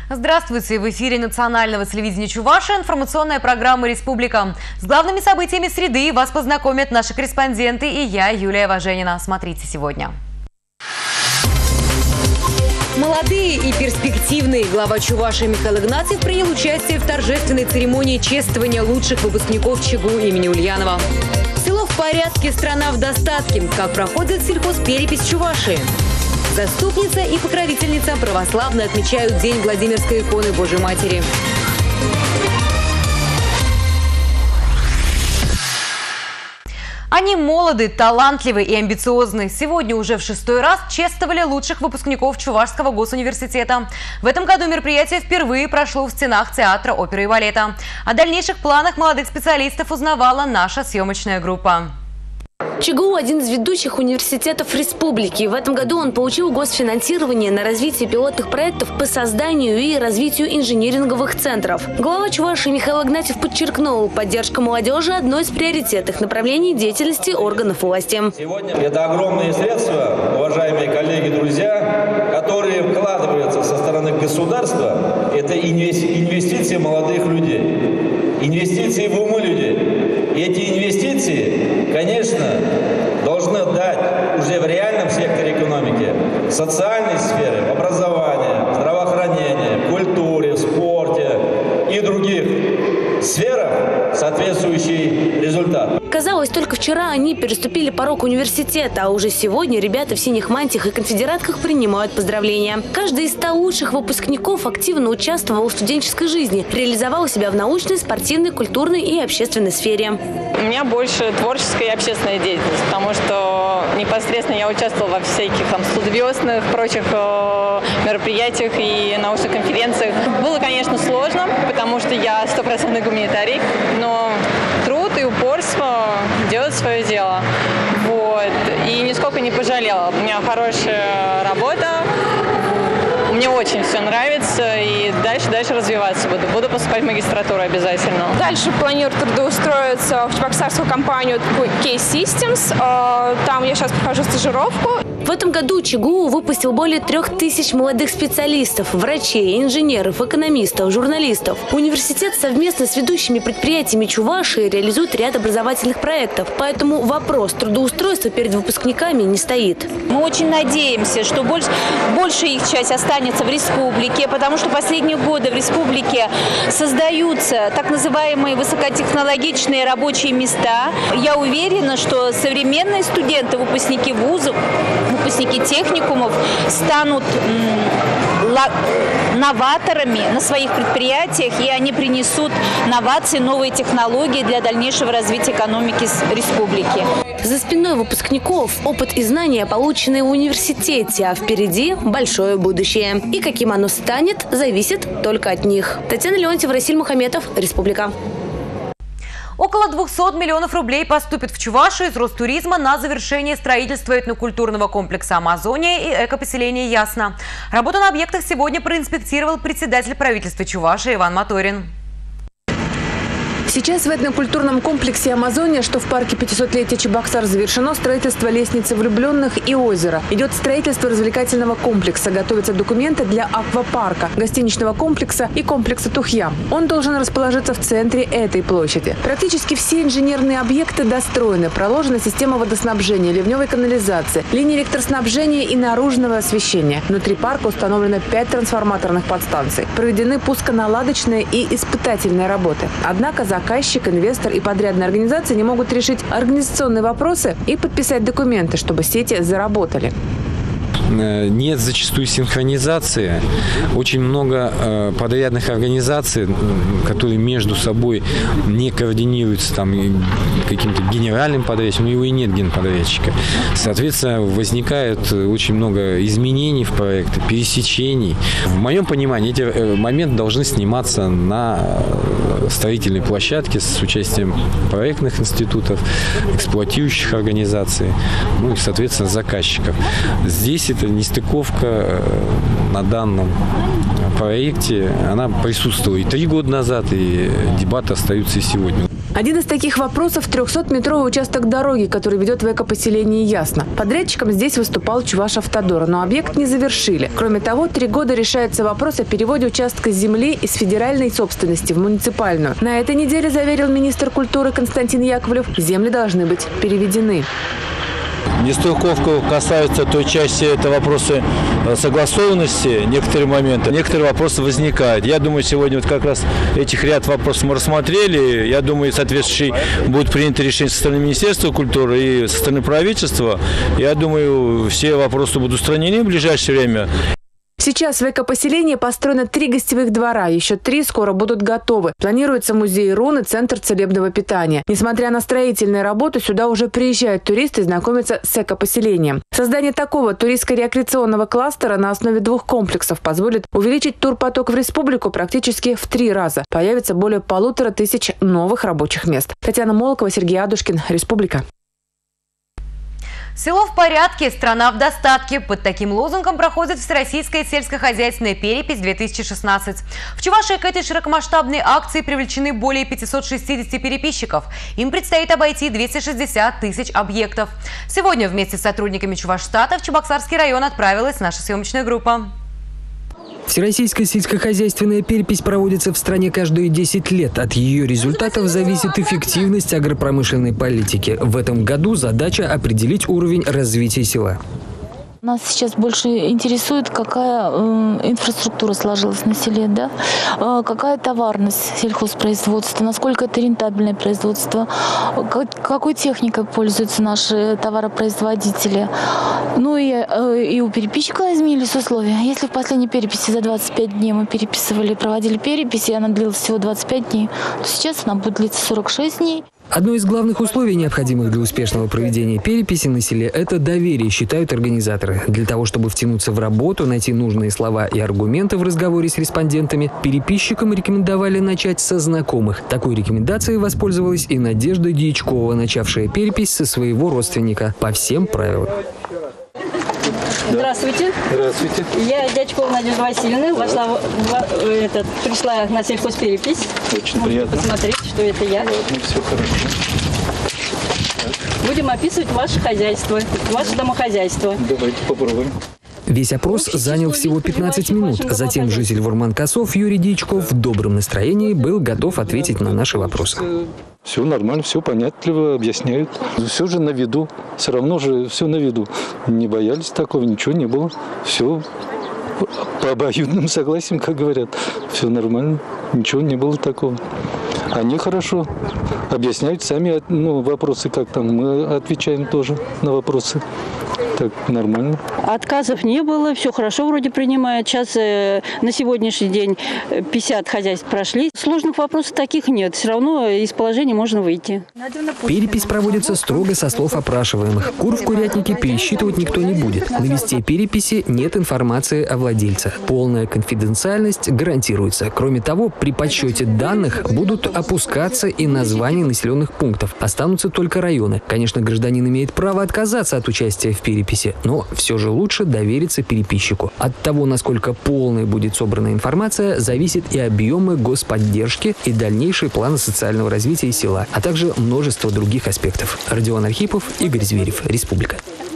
Здравствуйте! В эфире национального телевидения Чувашия информационная программа «Республика». С главными событиями среды вас познакомят наши корреспонденты и я, Юлия Важенина. Смотрите сегодня. Молодые и перспективные. Глава Чувашии Михаил Игнатьев принял участие в торжественной церемонии чествования лучших выпускников ЧГУ имени Ульянова. Село в порядке, страна в достатке. Как проходит сельхозперепись Чувашии? Заступница и покровительница православные отмечают День Владимирской иконы Божьей Матери. Они молоды, талантливы и амбициозны. Сегодня уже в 6-й раз чествовали лучших выпускников Чувашского госуниверситета. В этом году мероприятие впервые прошло в стенах театра оперы и балета. О дальнейших планах молодых специалистов узнавала наша съемочная группа. ЧГУ – один из ведущих университетов республики. В этом году он получил госфинансирование на развитие пилотных проектов по созданию и развитию инжиниринговых центров. Глава Чувашии Михаил Игнатьев подчеркнул, поддержка молодежи – одно из приоритетных направлений деятельности органов власти. Сегодня это огромные средства, уважаемые коллеги, друзья, которые вкладываются со стороны государства. Это инвестиции молодых людей, инвестиции в умы людей. И эти инвестиции, конечно, должны дать уже в реальном секторе экономики, в социальной сфере, в образовании, здравоохранении, культуре, спорте и других сферах соответствующий результат. Казалось, только вчера они переступили порог университета, а уже сегодня ребята в синих мантиях и конфедератках принимают поздравления. Каждый из 100 лучших выпускников активно участвовал в студенческой жизни, реализовал себя в научной, спортивной, культурной и общественной сфере. У меня больше творческая и общественная деятельность, потому что непосредственно я участвовала во всяких там студиозных, прочих мероприятиях и научных конференциях. Было, конечно, сложно, потому что я 100% гуманитарий, но труд и упорство делают свое дело. Вот. И нисколько не пожалела. У меня хорошая работа. Мне очень все нравится, и дальше развиваться буду. Буду поступать в магистратуру обязательно. Дальше планирую трудоустроиться в чебоксарскую компанию Case Systems. Там я сейчас прохожу стажировку. В этом году ЧГУ выпустил более 3000 молодых специалистов, врачей, инженеров, экономистов, журналистов. Университет совместно с ведущими предприятиями Чувашии реализует ряд образовательных проектов, поэтому вопрос трудоустройства перед выпускниками не стоит. Мы очень надеемся, что большая их часть останется в республике, потому что последние годы в республике создаются так называемые высокотехнологичные рабочие места. Я уверена, что современные студенты, выпускники вузов, выпускники техникумов станут новаторами на своих предприятиях, и они принесут новации, новые технологии для дальнейшего развития экономики республики. За спиной выпускников опыт и знания, полученные в университете, а впереди большое будущее. И каким оно станет, зависит только от них. Татьяна Леонтьева, Расиль Мухаметов, Республика. Около 200 миллионов рублей поступит в Чувашию из Ростуризма на завершение строительства этнокультурного комплекса «Амазония» и экопоселения «Ясно». Работу на объектах сегодня проинспектировал председатель правительства Чувашии Иван Моторин. Сейчас в этнокультурном комплексе «Амазония», что в парке 500-летия Чебоксар, завершено строительство лестницы влюбленных и озера. Идет строительство развлекательного комплекса. Готовятся документы для аквапарка, гостиничного комплекса и комплекса Тухья. Он должен расположиться в центре этой площади. Практически все инженерные объекты достроены. Проложена система водоснабжения, ливневой канализации, линии электроснабжения и наружного освещения. Внутри парка установлено 5 трансформаторных подстанций. Проведены пусконаладочные и испытательные работы. Однако заказчик, инвестор и подрядная организация не могут решить организационные вопросы и подписать документы, чтобы сети заработали. Нет зачастую синхронизации. Очень много подрядных организаций, которые между собой не координируются там каким-то генеральным подрядчиком, но его и нет генподрядчика. Соответственно, возникает очень много изменений в проекте, пересечений. В моем понимании эти моменты должны сниматься на строительной площадке с участием проектных институтов, эксплуатирующих организаций, ну и, соответственно, заказчиков. Здесь это нестыковка на данном проекте, она присутствовала и 3 года назад, и дебаты остаются и сегодня. Один из таких вопросов – 300-метровый участок дороги, который ведет в экопоселение Ясно. Подрядчиком здесь выступал Чувашавтодор, но объект не завершили. Кроме того, 3 года решается вопрос о переводе участка земли из федеральной собственности в муниципальную. На этой неделе, заверил министр культуры Константин Яковлев, земли должны быть переведены. Нестыковка касается той части, это вопросы согласованности, некоторые моменты, некоторые вопросы возникают. Я думаю, сегодня вот как раз этих ряд вопросов мы рассмотрели. Я думаю, соответствующий будет принято решение со стороны Министерства культуры и со стороны правительства. Я думаю, все вопросы будут устранены в ближайшее время. Сейчас в экопоселении построено 3 гостевых двора, еще 3 скоро будут готовы. Планируется музей рун и центр целебного питания. Несмотря на строительные работы, сюда уже приезжают туристы и знакомятся с экопоселением. Создание такого туристско-рекреационного кластера на основе 2 комплексов позволит увеличить турпоток в республику практически в 3 раза. Появится более 1500 новых рабочих мест. Татьяна Молокова, Сергей Адушкин, Республика. Село в порядке, страна в достатке. Под таким лозунгом проходит Всероссийская сельскохозяйственная перепись 2016. В Чувашии к этой широкомасштабной акции привлечены более 560 переписчиков. Им предстоит обойти 260 тысяч объектов. Сегодня вместе с сотрудниками Чувашстата в Чебоксарский район отправилась наша съемочная группа. Всероссийская сельскохозяйственная перепись проводится в стране каждые 10 лет. От ее результатов зависит эффективность агропромышленной политики. В этом году задача определить уровень развития села. Нас сейчас больше интересует, какая инфраструктура сложилась на селе, да? Какая товарность сельхозпроизводства, насколько это рентабельное производство, какой техникой пользуются наши товаропроизводители. Ну и у переписчика изменились условия. Если в последней переписи за 25 дней мы проводили перепись, и она длилась всего 25 дней, то сейчас она будет длиться 46 дней. Одно из главных условий, необходимых для успешного проведения переписи на селе, это доверие, считают организаторы. Для того, чтобы втянуться в работу, найти нужные слова и аргументы в разговоре с респондентами, переписчикам рекомендовали начать со знакомых. Такой рекомендацией воспользовалась и Надежда Дьячкова, начавшая перепись со своего родственника по всем правилам. Здравствуйте. Здравствуйте. Я Дьячкова Надежда Васильевна. Пришла на сельхозперепись. Очень приятно. Посмотреть, что это я. Все хорошо. Будем описывать ваше хозяйство, ваше домохозяйство. Давайте попробуем. Весь опрос занял всего 15 минут. Затем житель Вурманкасов Юрий Дьячков в добром настроении был готов ответить на наши вопросы. Все нормально, все понятливо объясняют. Все же на виду. Все равно же все на виду. Не боялись такого, ничего не было. Все по обоюдным согласиям, как говорят. Все нормально, ничего не было такого. Они хорошо объясняют сами вопросы, как там. Мы отвечаем тоже на вопросы. Так, нормально. Отказов не было, все хорошо вроде принимают. Сейчас на сегодняшний день 50 хозяйств прошли. Сложных вопросов таких нет. Все равно из положения можно выйти. Перепись проводится строго со слов опрашиваемых. Кур в курятнике пересчитывать никто не будет. На листе переписи нет информации о владельцах. Полная конфиденциальность гарантируется. Кроме того, при подсчете данных будут опускаться и названия населенных пунктов. Останутся только районы. Конечно, гражданин имеет право отказаться от участия в переписи, но все же лучше довериться переписчику. От того, насколько полной будет собрана информация, зависит и объемы господдержки, и дальнейшие планы социального развития села, а также множество других аспектов. Родион Архипов, Игорь Зверев, Республика.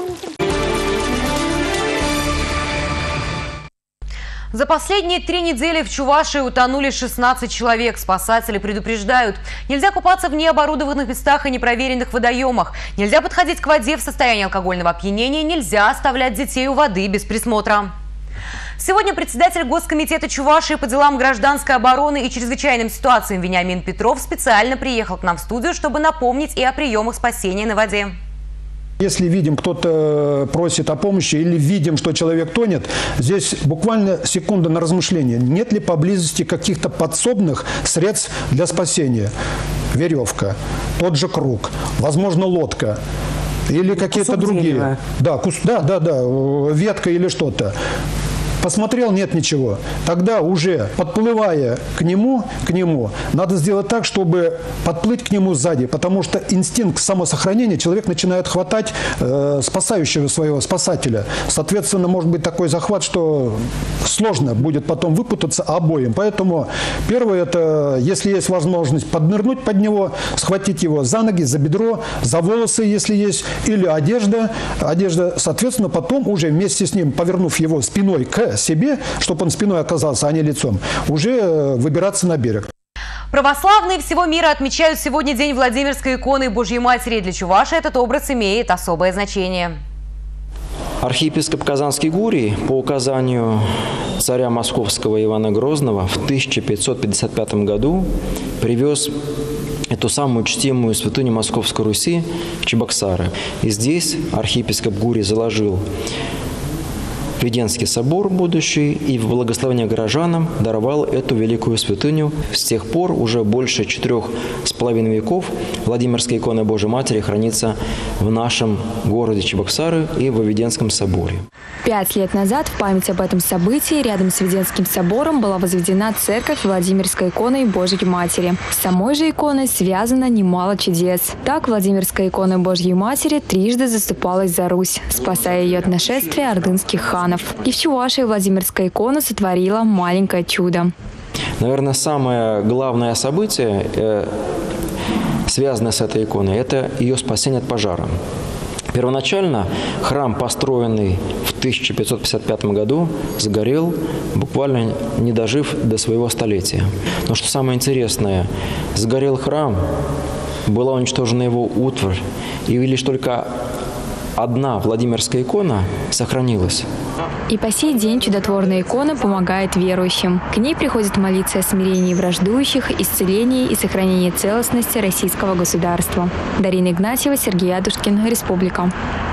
За последние 3 недели в Чувашии утонули 16 человек. Спасатели предупреждают: нельзя купаться в необорудованных местах и непроверенных водоемах. Нельзя подходить к воде в состоянии алкогольного опьянения. Нельзя оставлять детей у воды без присмотра. Сегодня председатель Госкомитета Чувашии по делам гражданской обороны и чрезвычайным ситуациям Вениамин Петров специально приехал к нам в студию, чтобы напомнить и о приемах спасения на воде. Если видим, кто-то просит о помощи или видим, что человек тонет, здесь буквально секунда на размышление. Нет ли поблизости каких-то подсобных средств для спасения? Веревка, тот же круг, возможно, лодка или какие-то другие. Да, ветка или что-то. посмотрел, нет ничего. Тогда уже подплывая к нему, надо сделать так, чтобы подплыть к нему сзади, потому что инстинкт самосохранения человек начинает хватать спасающего своего спасателя. Соответственно, может быть такой захват, что сложно будет потом выпутаться обоим. Поэтому первое, это, если есть возможность поднырнуть под него, схватить его за ноги, за бедро, за волосы, если есть, или одежда, соответственно, потом уже вместе с ним, повернув его спиной к себе, чтобы он спиной оказался, а не лицом, уже выбираться на берег. Православные всего мира отмечают сегодня День Владимирской иконы Божьей Матери. Для Чувашии этот образ имеет особое значение. Архиепископ Казанский Гурий по указанию царя Московского Ивана Грозного в 1555 году привез эту самую чтимую святыню Московской Руси в Чебоксары. И здесь архиепископ Гурий заложил Введенский собор будущий и в благословение горожанам даровал эту великую святыню. С тех пор уже больше 4,5 веков Владимирская икона Божьей Матери хранится в нашем городе Чебоксары и в Введенском соборе. 5 лет назад в память об этом событии рядом с Введенским собором была возведена церковь Владимирской иконы Божьей Матери. С самой же иконой связано немало чудес. Так Владимирская икона Божьей Матери трижды заступалась за Русь, спасая ее от нашествия ордынских ханов. И в Чувашии Владимирская икона сотворила маленькое чудо. Наверное, самое главное событие, связанное с этой иконой, это ее спасение от пожара. Первоначально храм, построенный в 1555 году, сгорел, буквально не дожив до своего столетия. Но что самое интересное, сгорел храм, была уничтожена его утварь, и лишь только одна Владимирская икона сохранилась. И по сей день чудотворная икона помогает верующим. К ней приходят молиться о смирении враждующих, исцелении и сохранении целостности российского государства. Дарина Игнатьева, Сергей Адушкин, Республика.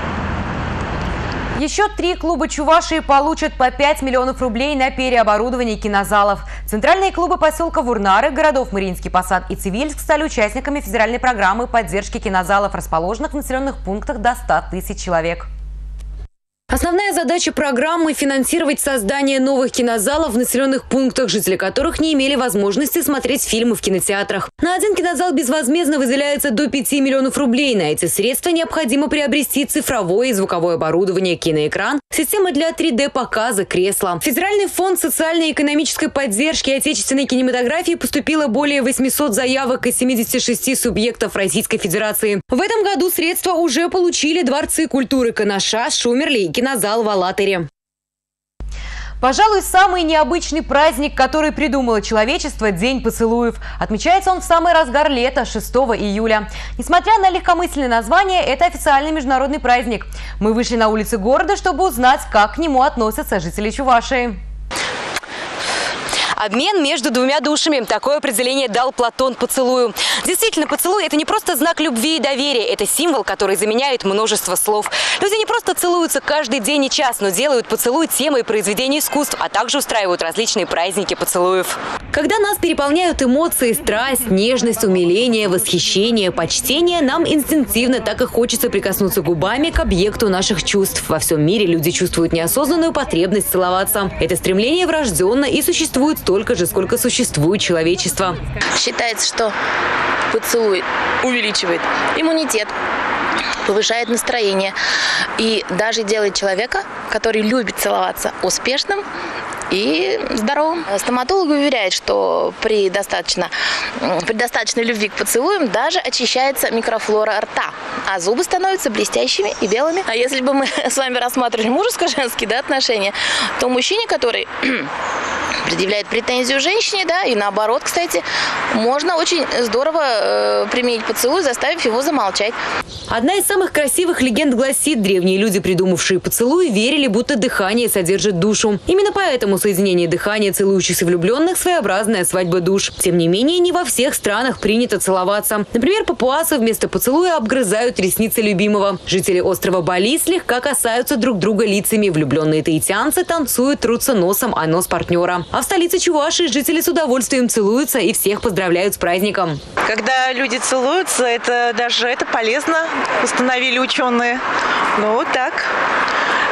Еще 3 клуба Чувашии получат по 5 миллионов рублей на переоборудование кинозалов. Центральные клубы поселка Вурнары, городов Мариинский Посад и Цивильск стали участниками федеральной программы поддержки кинозалов, расположенных в населенных пунктах до 100 тысяч человек. Основная задача программы – финансировать создание новых кинозалов в населенных пунктах, жители которых не имели возможности смотреть фильмы в кинотеатрах. На один кинозал безвозмездно выделяется до 5 миллионов рублей. На эти средства необходимо приобрести цифровое и звуковое оборудование, киноэкран, системы для 3D-показа, кресла. В Федеральный фонд социальной и экономической поддержки отечественной кинематографии поступило более 800 заявок из 76 субъектов Российской Федерации. В этом году средства уже получили дворцы культуры Канаша, Шумерли и кинозал в Алатыре. Пожалуй, самый необычный праздник, который придумало человечество – День поцелуев. Отмечается он в самый разгар лета, 6 июля. Несмотря на легкомысленное название, это официальный международный праздник. Мы вышли на улицы города, чтобы узнать, как к нему относятся жители Чувашии. Обмен между двумя душами. Такое определение дал Платон поцелую. Действительно, поцелуй – это не просто знак любви и доверия. Это символ, который заменяет множество слов. Люди не просто целуются каждый день и час, но делают поцелуй темой произведений искусств, а также устраивают различные праздники поцелуев. Когда нас переполняют эмоции, страсть, нежность, умиление, восхищение, почтение, нам инстинктивно так и хочется прикоснуться губами к объекту наших чувств. Во всем мире люди чувствуют неосознанную потребность целоваться. Это стремление врожденно и существует столько же, сколько существует человечество. Считается, что поцелуй увеличивает иммунитет, повышает настроение и даже делает человека, который любит целоваться, успешным и здоровым. Стоматолог уверяет, что при достаточной любви к поцелуям даже очищается микрофлора рта, а зубы становятся блестящими и белыми. А если бы мы с вами рассматривали мужеско-женские отношения, то мужчине, который предъявляет претензию женщине, и наоборот, кстати, можно очень здорово применить поцелуй, заставив его замолчать. Одна из самых красивых легенд гласит, древние люди, придумавшие поцелуй, верили, будто дыхание содержит душу. Именно поэтому соединение дыхания целующихся влюбленных – своеобразная свадьба душ. Тем не менее, не во всех странах принято целоваться. Например, папуасы вместо поцелуя обгрызают ресницы любимого. Жители острова Бали слегка касаются друг друга лицами. Влюбленные таитянцы танцуют, трутся носом о нос партнера. А в столице Чувашии жители с удовольствием целуются и всех поздравляют с праздником. Когда люди целуются, это полезно, установили ученые. Вот так.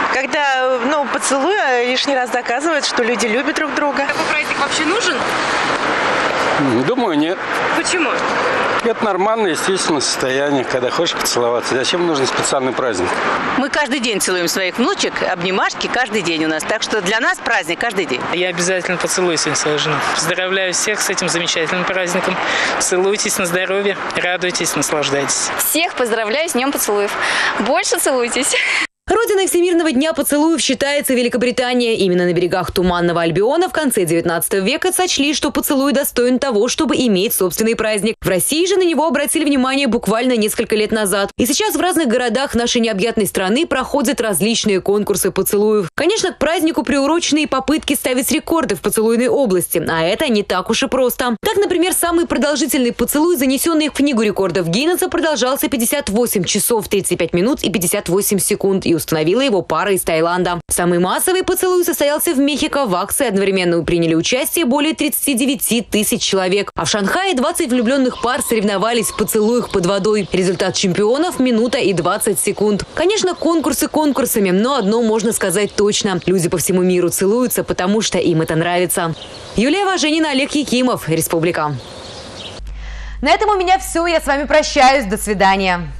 Когда, поцелуй лишний раз доказывает, что люди любят друг друга. Такой праздник вообще нужен? Думаю, нет. Почему? Это нормальное, естественное состояние, когда хочешь поцеловаться. Зачем нужен специальный праздник? Мы каждый день целуем своих внучек, обнимашки каждый день у нас. Так что для нас праздник каждый день. Я обязательно поцелую сегодня свою жену. Поздравляю всех с этим замечательным праздником. Целуйтесь на здоровье, радуйтесь, наслаждайтесь. Всех поздравляю с Днем поцелуев. Больше целуйтесь. Родиной Всемирного дня поцелуев считается Великобритания. Именно на берегах Туманного Альбиона в конце 19 века сочли, что поцелуй достоин того, чтобы иметь собственный праздник. В России же на него обратили внимание буквально несколько лет назад. И сейчас в разных городах нашей необъятной страны проходят различные конкурсы поцелуев. Конечно, к празднику приурочены и попытки ставить рекорды в поцелуйной области. А это не так уж и просто. Так, например, самый продолжительный поцелуй, занесенный в книгу рекордов Гиннесса, продолжался 58 часов 35 минут и 58 секунд. И установила его пара из Таиланда. Самый массовый поцелуй состоялся в Мехико. В акции одновременно приняли участие более 39 тысяч человек. А в Шанхае 20 влюбленных пар соревновались в поцелуях под водой. Результат чемпионов – минута и 20 секунд. Конечно, конкурсы конкурсами, но одно можно сказать точно. Люди по всему миру целуются, потому что им это нравится. Юлия Важенина, Олег Якимов, Республика. На этом у меня все. Я с вами прощаюсь. До свидания.